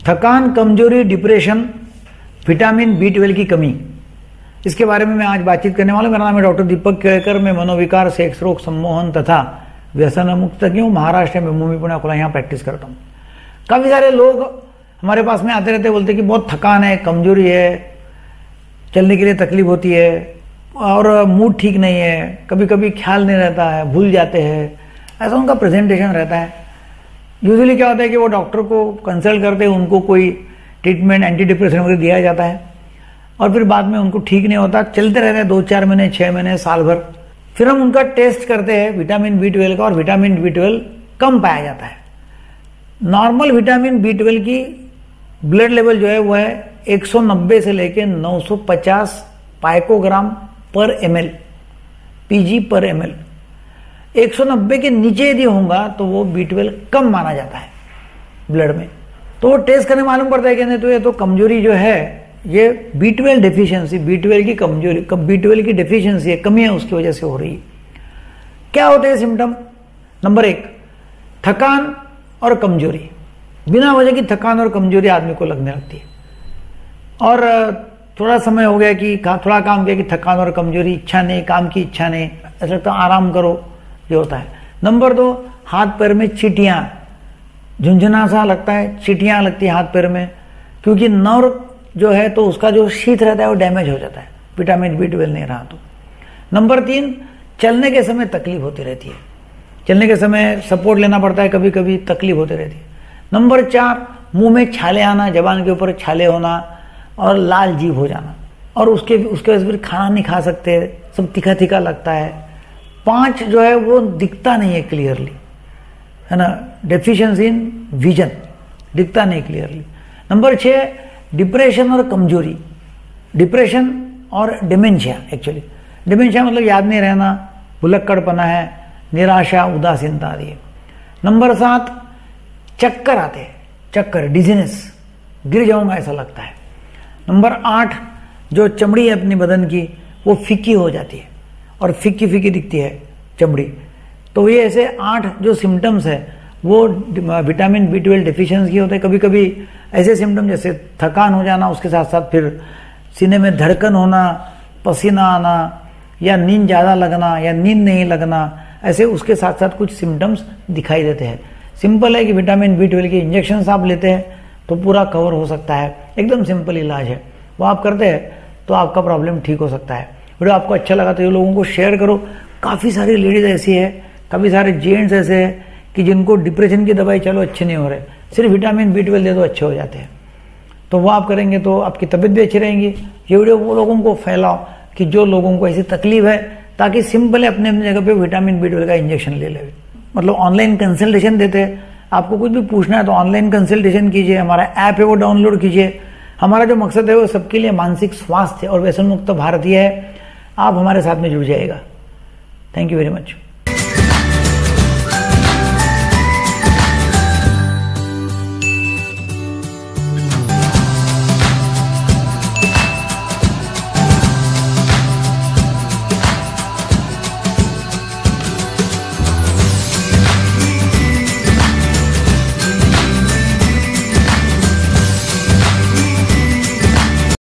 थकान, कमजोरी, depression, vitamin B12 की कमी, इसके बारे में मैं आज बातचीत करने वाला हूं। मेरा नाम है डॉक्टर दीपक केळकर। मैं मनोविकार, सेक्स रोग, सम्मोहन तथा व्यसन मुक्त हूँ। महाराष्ट्र में मुंबई, पुणे, अकोला यहाँ प्रैक्टिस करता हूँ। काफी सारे लोग हमारे पास में आते रहते, बोलते कि बहुत थकान है, कमजोरी है, चलने के लिए तकलीफ होती है और मूड ठीक नहीं है, कभी कभी ख्याल नहीं रहता है, भूल जाते हैं, ऐसा उनका प्रेजेंटेशन रहता है। यूजुअली क्या होता है कि वो डॉक्टर को कंसल्ट करते हैं, उनको कोई ट्रीटमेंट, एंटी डिप्रेशन वगैरह दिया जाता है और फिर बाद में उनको ठीक नहीं होता, चलते रहते हैं 2-4 महीने, 6 महीने, साल भर। फिर हम उनका टेस्ट करते हैं विटामिन B12 का, और विटामिन B12 कम पाया जाता है। नॉर्मल विटामिन B12 की ब्लड लेवल जो है वो है 190 से लेके 950 पाइकोग्राम पर ml, PG पर ml। 190 के नीचे यदि होगा तो वो B12 कम माना जाता है ब्लड में। तो वो टेस्ट करने मालूम पड़ता है कि नहीं, तो ये तो कमजोरी जो है, ये B12 डेफिशिएंसी, B12 की कमजोरी, B12 की डेफिशिएंसी है, कमी है, उसकी वजह से हो रही है। क्या होते हैं सिम्टम? नंबर 1, थकान और कमजोरी। बिना वजह की थकान और कमजोरी आदमी को लगने लगती है, और थोड़ा समय हो गया कि थोड़ा काम किया कि थकान और कमजोरी, इच्छा नहीं, काम की इच्छा नहीं, ऐसा लगता आराम करो, ये होता है। नंबर 2, हाथ पैर में चींटियां, झुंझुना सा लगता है, चींटियां लगती है हाथ पैर में, क्योंकि नर्व जो है तो उसका जो शीत रहता है वो डैमेज हो जाता है, विटामिन B12 नहीं रहा तो। नंबर 3, चलने के समय तकलीफ होती रहती है, चलने के समय सपोर्ट लेना पड़ता है, कभी कभी तकलीफ होती रहती है। नंबर 4, मुंह में छाले आना, जबान के ऊपर छाले होना और लाल जीभ हो जाना, और उसके वजह से फिर खाना नहीं खा सकते, सब तीखा तीखा लगता है। 5 जो है वो दिखता नहीं है क्लियरली, है ना, डेफिशिएंसी इन विजन, दिखता नहीं क्लियरली। नंबर 6, डिप्रेशन और कमजोरी, डिप्रेशन और डिमेंशिया। एक्चुअली डिमेंशिया मतलब याद नहीं रहना, भुलक्कड़पना है, निराशा, उदासीनता आदि है। नंबर 7, चक्कर आते हैं, चक्कर, डिजीनेस, गिर जाऊंगा ऐसा लगता है। नंबर 8, जो चमड़ी है अपनी बदन की वो फीकी हो जाती है और फीकी फीकी दिखती है चमड़ी। तो ये ऐसे 8 जो सिम्टम्स है वो विटामिन B12 डेफिशिएंसी की होते हैं। कभी कभी ऐसे सिम्टम जैसे थकान हो जाना, उसके साथ साथ फिर सीने में धड़कन होना, पसीना आना, या नींद ज़्यादा लगना या नींद नहीं लगना, ऐसे उसके साथ साथ कुछ सिम्टम्स दिखाई देते हैं। सिंपल है कि विटामिन B12 के इंजेक्शन आप लेते हैं तो पूरा कवर हो सकता है, एकदम सिंपल इलाज है, वो आप करते हैं तो आपका प्रॉब्लम ठीक हो सकता है। वीडियो आपको अच्छा लगा तो ये लोगों को शेयर करो। काफ़ी सारी लेडीज ऐसी है, काफ़ी सारे जेंट्स ऐसे हैं कि जिनको डिप्रेशन की दवाई चलो अच्छे नहीं हो रहे, सिर्फ विटामिन B12 दे दो अच्छे हो जाते हैं। तो वो आप करेंगे तो आपकी तबीयत भी अच्छी रहेंगी। ये वीडियो वो लोगों को फैलाओ कि जो लोगों को ऐसी तकलीफ है, ताकि सिंपल है अपने अपनी जगह पे विटामिन B12 का इंजेक्शन ले ले। मतलब ऑनलाइन कंसल्टेशन देते हैं, आपको कुछ भी पूछना है तो ऑनलाइन कंसल्टेशन कीजिए, हमारा ऐप है वो डाउनलोड कीजिए। हमारा जो मकसद है वो सबके लिए मानसिक स्वास्थ्य और व्यसन मुक्त भारत है। आप हमारे साथ में जुड़ जाएगा। Thank you very much.